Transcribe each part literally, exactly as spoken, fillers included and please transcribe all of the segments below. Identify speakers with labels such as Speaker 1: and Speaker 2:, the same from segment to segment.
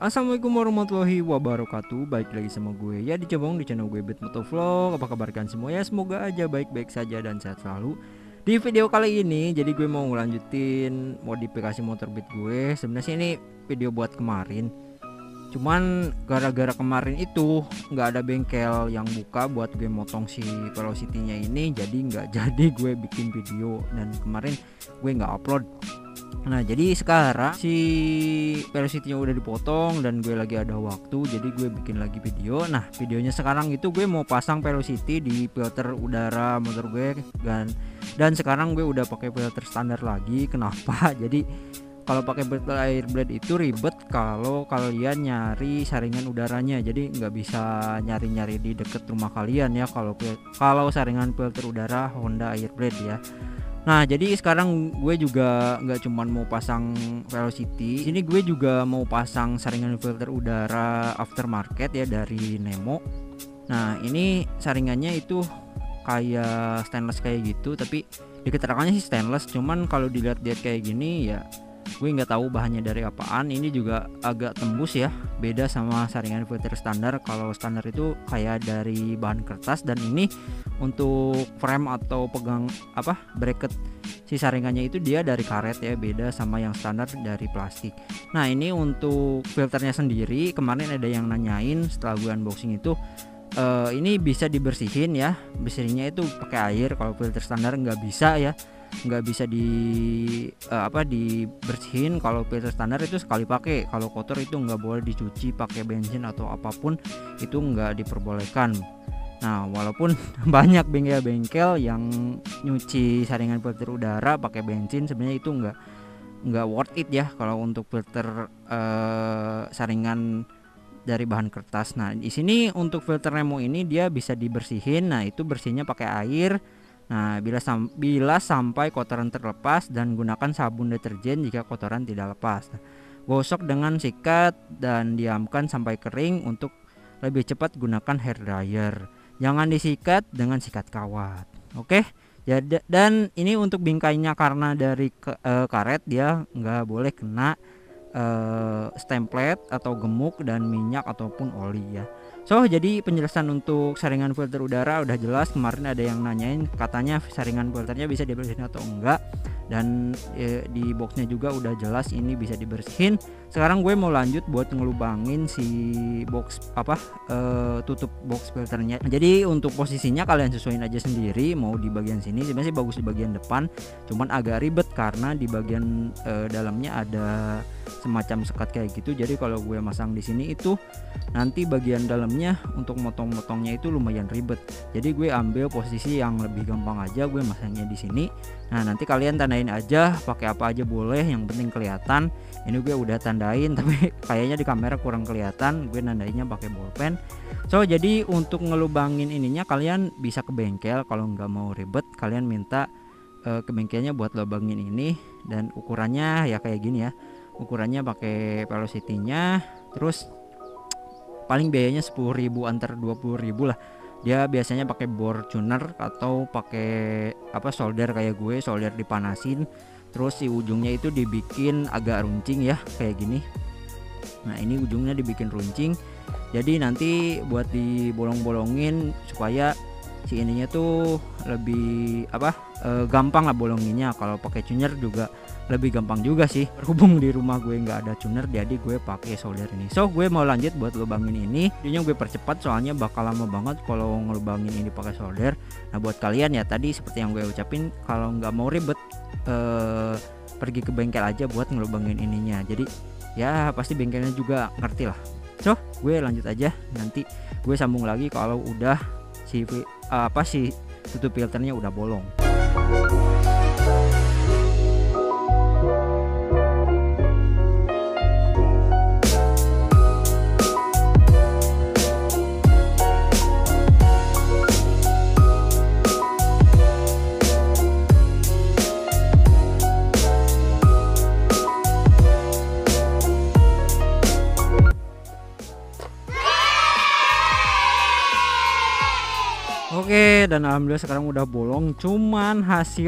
Speaker 1: Assalamualaikum warahmatullahi wabarakatuh. Baik lagi sama gue ya di Cebong di channel gue Bet Motovlog. Apa kabar kalian semua ya? Semoga aja baik-baik saja dan sehat selalu. Di video kali ini jadi gue mau ngelanjutin modifikasi motor Beat gue. Sebenarnya ini video buat kemarin. Cuman gara-gara kemarin itu nggak ada bengkel yang buka buat gue motong si velocity-nya ini, jadi nggak jadi gue bikin video dan kemarin gue nggak upload. Nah jadi sekarang si velocity-nya udah dipotong dan gue lagi ada waktu, jadi gue bikin lagi video. Nah videonya sekarang itu gue mau pasang velocity di filter udara motor gue dan dan sekarang gue udah pakai filter standar lagi. Kenapa? Jadi kalau pakai filter air blade itu ribet kalau kalian nyari saringan udaranya, jadi nggak bisa nyari-nyari di deket rumah kalian ya kalau kalau saringan filter udara Honda air blade ya. Nah jadi sekarang gue juga nggak cuman mau pasang velocity, sini gue juga mau pasang saringan filter udara aftermarket ya dari Nemo. Nah ini saringannya itu kayak stainless kayak gitu, tapi di keterangannya sih stainless, cuman kalau dilihat-lihat kayak gini ya gue nggak tahu bahannya dari apaan. Ini juga agak tembus ya, beda sama saringan filter standar. Kalau standar itu kayak dari bahan kertas, dan ini untuk frame atau pegang apa bracket si saringannya itu dia dari karet ya, beda sama yang standar dari plastik. Nah ini untuk filternya sendiri, kemarin ada yang nanyain setelah gue unboxing itu, uh, ini bisa dibersihin ya, bersihnya itu pakai air. Kalau filter standar nggak bisa ya, nggak bisa di uh, apa dibersihin. Kalau filter standar itu sekali pakai, kalau kotor itu nggak boleh dicuci pakai bensin atau apapun, itu nggak diperbolehkan. Nah walaupun banyak bengkel-bengkel yang nyuci saringan filter udara pakai bensin, sebenarnya itu nggak nggak worth it ya kalau untuk filter uh, saringan dari bahan kertas. Nah di sini untuk filter Nemo ini dia bisa dibersihin. Nah itu bersihnya pakai air. Nah bila, sam bila sampai kotoran terlepas, dan gunakan sabun deterjen jika kotoran tidak lepas. Nah, gosok dengan sikat dan diamkan sampai kering. Untuk lebih cepat gunakan hair dryer, jangan disikat dengan sikat kawat. Oke ya, dan ini untuk bingkainya karena dari ke, e, karet, dia nggak boleh kena e, stemplet atau gemuk dan minyak ataupun oli ya. So jadi penjelasan untuk saringan filter udara udah jelas. Kemarin ada yang nanyain katanya saringan filternya bisa dibersihin atau enggak, dan e, di boxnya juga udah jelas ini bisa dibersihin. Sekarang gue mau lanjut buat ngelubangin si box apa e, tutup box filternya. Jadi untuk posisinya kalian sesuaiin aja sendiri, mau di bagian sini sebenarnya sih bagus di bagian depan, cuman agak ribet karena di bagian e, dalamnya ada semacam sekat kayak gitu. Jadi kalau gue masang di sini itu nanti bagian dalamnya untuk motong-motongnya itu lumayan ribet. Jadi gue ambil posisi yang lebih gampang aja, gue masangnya di sini. Nah nanti kalian tandain aja pakai apa aja boleh, yang penting kelihatan. Ini gue udah tandain tapi kayaknya di kamera kurang kelihatan, gue nandainnya pakai bolpen. So jadi untuk ngelubangin ininya kalian bisa ke bengkel, kalau nggak mau ribet kalian minta uh, ke bengkelnya buat lubangin ini. Dan ukurannya ya kayak gini ya, ukurannya pakai velocity-nya. Terus paling biayanya sepuluh ribu, antar dua puluh ribu lah. Dia biasanya pakai bor tuner atau pakai apa solder kayak gue, solder dipanasin. Terus si ujungnya itu dibikin agak runcing ya kayak gini. Nah ini ujungnya dibikin runcing, jadi nanti buat dibolong-bolongin supaya si ininya tuh lebih apa e, gampang lah bolonginnya. Kalau pakai tuner juga lebih gampang juga sih. Berhubung di rumah gue nggak ada tuner, jadi gue pakai solder ini. So gue mau lanjut buat lubangin ini. Videonya gue percepat soalnya bakal lama banget kalau ngelubangin ini pakai solder. Nah buat kalian ya tadi seperti yang gue ucapin, kalau nggak mau ribet eh, pergi ke bengkel aja buat ngelubangin ininya. Jadi ya pasti bengkelnya juga ngerti lah. So gue lanjut aja, nanti gue sambung lagi kalau udah si uh, apa sih tutup filternya udah bolong. Oke, dan alhamdulillah sekarang udah bolong. Cuman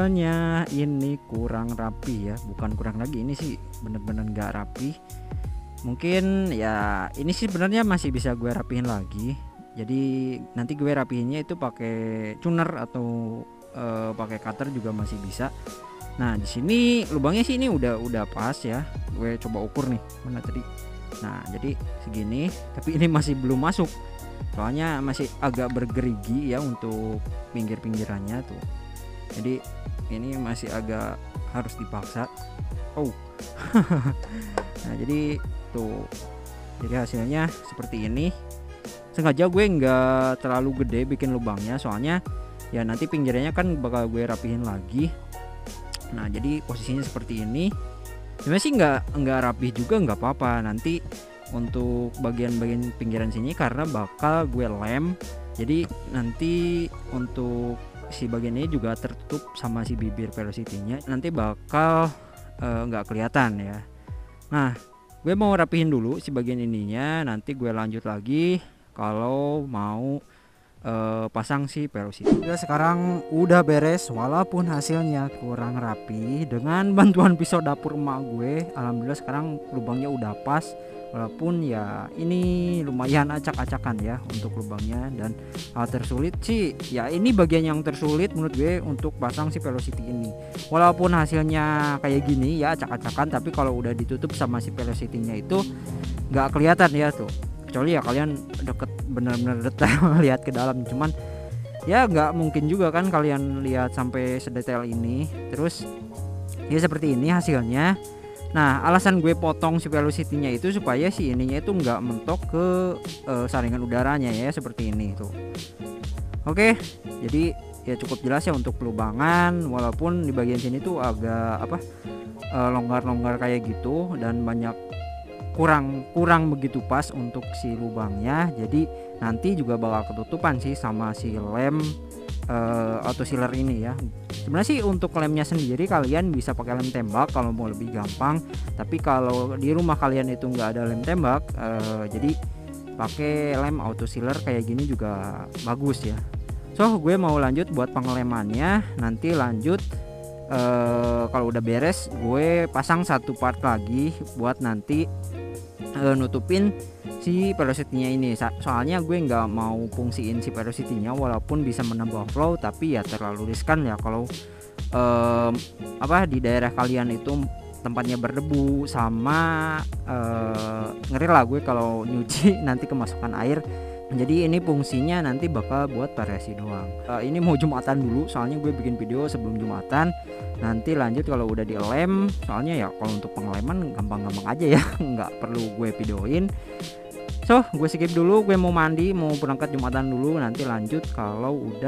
Speaker 1: hasilnya ini kurang rapi ya, bukan kurang lagi, ini sih bener-bener nggak rapi. Mungkin ya ini sih sebenarnya masih bisa gue rapihin lagi. Jadi nanti gue rapihinnya itu pakai tuner atau uh, pakai cutter juga masih bisa. Nah di sini lubangnya sih ini udah udah pas ya. Gue coba ukur nih mana tadi. Nah jadi segini, tapi ini masih belum masuk. Soalnya masih agak bergerigi ya untuk pinggir-pinggirannya tuh. Jadi ini masih agak harus dipaksa. Oh. Nah jadi tuh, jadi hasilnya seperti ini. Sengaja gue nggak terlalu gede bikin lubangnya, soalnya ya nanti pinggirannya kan bakal gue rapihin lagi. Nah jadi posisinya seperti ini. Sebenarnya sih nggak nggak rapih juga nggak apa-apa. Nanti untuk bagian-bagian pinggiran sini karena bakal gue lem, jadi nanti untuk si bagian ini juga tertutup sama si bibir velocity-nya, nanti bakal nggak uh, kelihatan ya. Nah gue mau rapihin dulu si bagian ininya, nanti gue lanjut lagi kalau mau uh, pasang si velocity. Ya sekarang udah beres, walaupun hasilnya kurang rapi. Dengan bantuan pisau dapur emak gue, alhamdulillah sekarang lubangnya udah pas. Walaupun ya ini lumayan acak-acakan ya untuk lubangnya. Dan hal tersulit sih ya ini bagian yang tersulit menurut gue untuk pasang si velocity ini. Walaupun hasilnya kayak gini ya acak-acakan, tapi kalau udah ditutup sama si velocity-nya itu nggak kelihatan ya tuh. Kecuali ya kalian deket bener-bener detail lihat ke dalam. Cuman ya nggak mungkin juga kan kalian lihat sampai sedetail ini. Terus ya seperti ini hasilnya. Nah alasan gue potong si velocity-nya itu supaya si ininya itu nggak mentok ke uh, saringan udaranya ya, seperti ini tuh. Oke, jadi ya cukup jelas ya untuk pelubangan. Walaupun di bagian sini tuh agak apa uh, longgar-longgar kayak gitu dan banyak kurang kurang begitu pas untuk si lubangnya. Jadi nanti juga bakal ketutupan sih sama si lem uh, auto sealer ini ya. Sebenarnya sih untuk lemnya sendiri kalian bisa pakai lem tembak kalau mau lebih gampang. Tapi kalau di rumah kalian itu nggak ada lem tembak, uh, jadi pakai lem auto sealer kayak gini juga bagus ya. So gue mau lanjut buat pengelemannya. Nanti lanjut uh, kalau udah beres gue pasang satu part lagi buat nanti uh, nutupin si velocity-nya ini. Soalnya gue nggak mau fungsiin si velocity-nya walaupun bisa menambah flow, tapi ya terlalu riskan ya kalau um, apa di daerah kalian itu tempatnya berdebu sama uh, ngeri lah gue kalau nyuci nanti kemasukan air. Jadi ini fungsinya nanti bakal buat variasi doang. Uh, ini mau Jumatan dulu, soalnya gue bikin video sebelum Jumatan. Nanti lanjut kalau udah dilem. Soalnya ya kalau untuk pengeleman gampang-gampang aja ya, nggak perlu gue videoin. So gue skip dulu, gue mau mandi, mau berangkat Jumatan dulu. Nanti lanjut kalau udah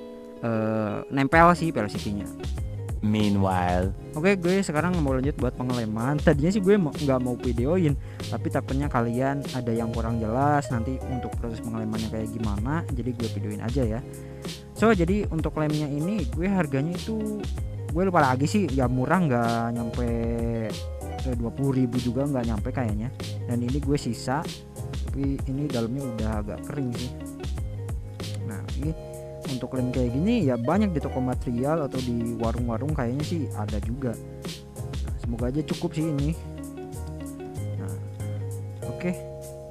Speaker 1: uh, nempel sih velocity-nya.
Speaker 2: Meanwhile,
Speaker 1: oke gue sekarang mau lanjut buat pengeleman. Tadinya sih gue nggak mau videoin, tapi takutnya kalian ada yang kurang jelas nanti untuk proses pengelemannya kayak gimana, jadi gue videoin aja ya. So jadi untuk lemnya ini gue harganya itu gue lupa lagi sih, ya murah, nggak nyampe dua puluh ribu juga, nggak nyampe kayaknya. Dan ini gue sisa, tapi ini dalamnya udah agak kering sih. Nah ini untuk lem kayak gini ya banyak di toko material atau di warung-warung kayaknya sih ada juga. Nah, semoga aja cukup sih ini. Nah oke okay.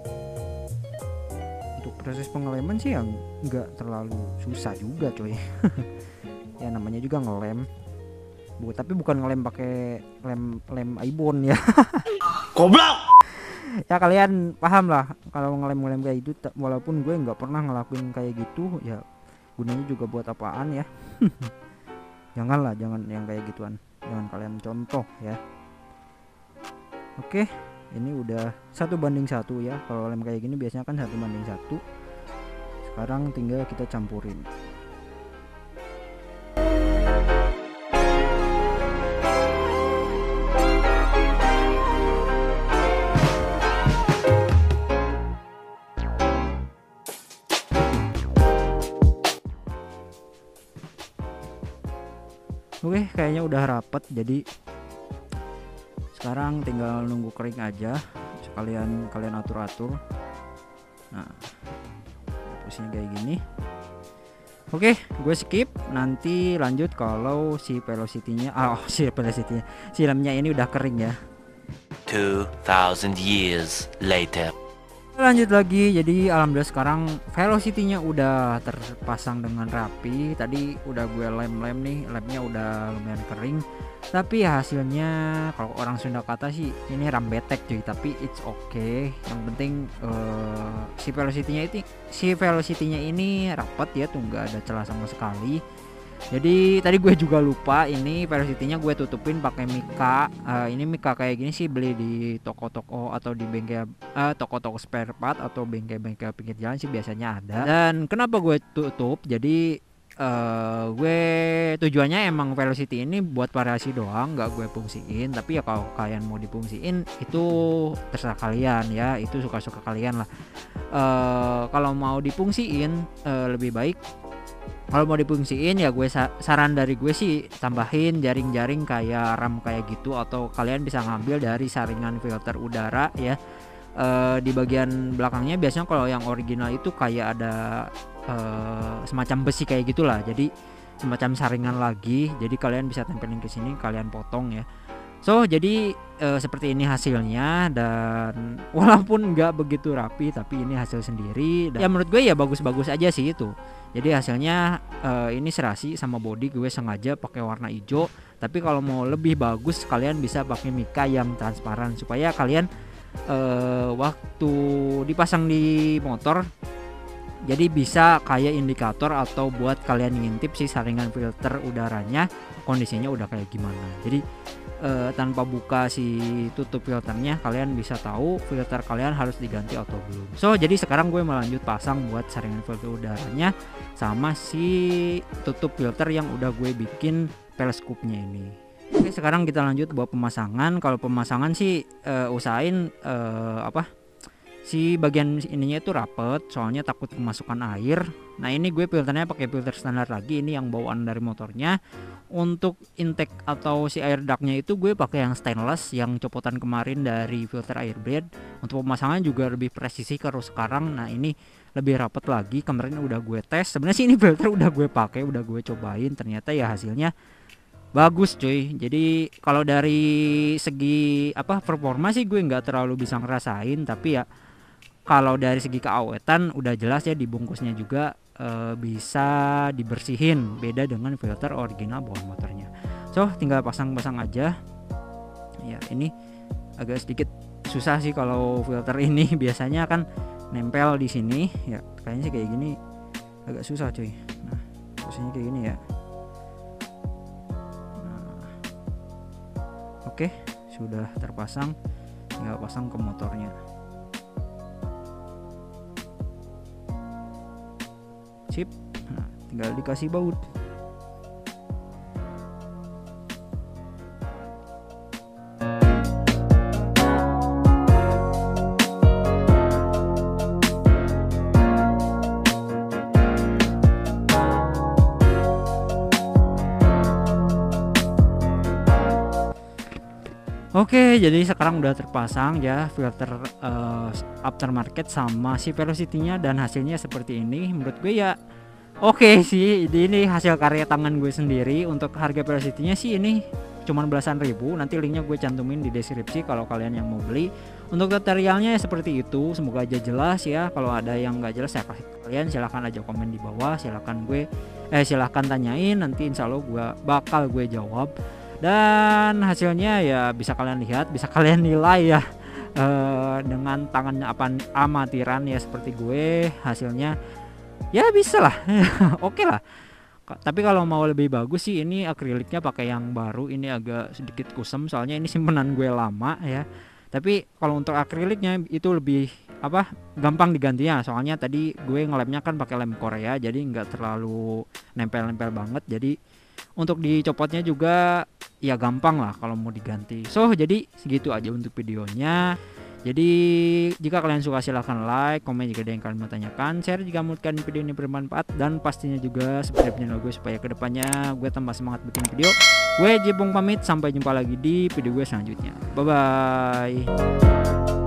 Speaker 1: Untuk proses pengeleman sih yang nggak terlalu susah juga coy. Ya namanya juga ngelem. Bu, tapi bukan ngelem pakai lem lem ibon ya.
Speaker 2: goblok.
Speaker 1: Ya kalian paham lah kalau ngelem-ngelem kayak gitu. Walaupun gue nggak pernah ngelakuin kayak gitu ya, gunanya juga buat apaan ya. Janganlah, jangan yang kayak gituan, jangan kalian contoh ya. Oke, ini udah satu banding satu ya. Kalau lem kayak gini biasanya kan satu banding satu. Sekarang tinggal kita campurin. Oke, kayaknya udah rapet, jadi sekarang tinggal nunggu kering aja. Sekalian kalian atur-atur. Nah, posisinya kayak gini. Oke, gue skip. Nanti lanjut kalau si velocity-nya, ah, oh, si velocity-nya, si lemnya ini udah kering ya.
Speaker 2: two thousand years later.
Speaker 1: Lanjut lagi, jadi alhamdulillah sekarang velocity-nya udah terpasang dengan rapi. Tadi udah gue lem-lem nih, lemnya udah lumayan kering. Tapi hasilnya kalau orang Sunda kata sih ini rambetek cuy, tapi it's okay. Yang penting uh, si velocity-nya itu si velocity-nya ini rapat ya, tuh nggak ada celah sama sekali. Jadi tadi gue juga lupa, ini velocity-nya gue tutupin pakai mika. Uh, ini mika kayak gini sih beli di toko-toko atau di bengkel uh, toko-toko spare part atau bengkel-bengkel pinggir jalan sih biasanya ada. Dan kenapa gue tutup? Jadi uh, gue tujuannya emang velocity ini buat variasi doang, nggak gue fungsiin. Tapi ya kalau kalian mau difungsiin itu terserah kalian ya, itu suka-suka kalian lah. Uh, kalau mau difungsiin uh, lebih baik. Kalau mau difungsiin ya gue saran dari gue sih tambahin jaring-jaring kayak ram kayak gitu, atau kalian bisa ngambil dari saringan filter udara ya. E, di bagian belakangnya biasanya kalau yang original itu kayak ada e, semacam besi kayak gitulah. Jadi semacam saringan lagi. Jadi kalian bisa tempelin ke sini, kalian potong ya. So jadi e, seperti ini hasilnya, dan walaupun nggak begitu rapi tapi ini hasil sendiri. Dan ya menurut gue ya bagus-bagus aja sih itu. Jadi hasilnya uh, ini serasi sama body gue sengaja pakai warna hijau. Tapi kalau mau lebih bagus kalian bisa pakai mika yang transparan supaya kalian uh, waktu dipasang di motor jadi bisa kayak indikator atau buat kalian ngintip si saringan filter udaranya kondisinya udah kayak gimana. Jadi uh, tanpa buka si tutup filternya kalian bisa tahu filter kalian harus diganti atau belum. So jadi sekarang gue melanjut pasang buat saringan filter udaranya sama si tutup filter yang udah gue bikin teleskopnya ini. Oke, sekarang kita lanjut buat pemasangan. Kalau pemasangan sih uh, usahain uh, apa si bagian ininya itu rapet, soalnya takut kemasukan air. Nah ini gue filternya pakai filter standar lagi, ini yang bawaan dari motornya. Untuk intake atau si air ductnya itu gue pakai yang stainless yang copotan kemarin dari filter Airblade. Untuk pemasangan juga lebih presisi kalau sekarang. Nah ini lebih rapet lagi, kemarin udah gue tes. Sebenarnya sih ini filter udah gue pakai, udah gue cobain, ternyata ya hasilnya bagus cuy. Jadi kalau dari segi apa performa sih gue nggak terlalu bisa ngerasain, tapi ya kalau dari segi keawetan udah jelas ya, dibungkusnya juga e, bisa dibersihin, beda dengan filter original bawaan motornya. So tinggal pasang-pasang aja. Ya ini agak sedikit susah sih kalau filter ini, biasanya kan nempel di sini ya, kayaknya sih kayak gini agak susah cuy. Nah posisinya kayak gini ya. Nah, oke sudah terpasang, tinggal pasang ke motornya. Sip, nah, tinggal dikasih baut. Oke, jadi sekarang udah terpasang ya filter uh, aftermarket sama si velocity-nya, dan hasilnya seperti ini. Menurut gue ya oke okay sih, ini hasil karya tangan gue sendiri. Untuk harga velocity-nya sih ini cuman belasan ribu, nanti linknya gue cantumin di deskripsi kalau kalian yang mau beli. Untuk tutorialnya ya seperti itu, semoga aja jelas ya. Kalau ada yang nggak jelas saya kasih kalian, silahkan aja komen di bawah, silahkan gue eh silahkan tanyain, nanti insya Allah gue bakal gue jawab. Dan hasilnya ya bisa kalian lihat, bisa kalian nilai ya e, dengan tangannya apa amatiran ya seperti gue. Hasilnya ya bisa lah oke lah. Tapi kalau mau lebih bagus sih ini akriliknya pakai yang baru, ini agak sedikit kusem soalnya ini simpenan gue lama ya. Tapi kalau untuk akriliknya itu lebih apa gampang digantinya, soalnya tadi gue ngelemnya kan pakai lem Korea, jadi nggak terlalu nempel-nempel banget. Jadi untuk dicopotnya juga ya gampang lah kalau mau diganti. So jadi segitu aja untuk videonya. Jadi jika kalian suka silahkan like, komen jika ada yang kalian mau tanyakan, share jika menurut video ini bermanfaat, dan pastinya juga subscribe channel gue supaya kedepannya gue tambah semangat bikin video. Gue Jepung pamit, sampai jumpa lagi di video gue selanjutnya. Bye bye.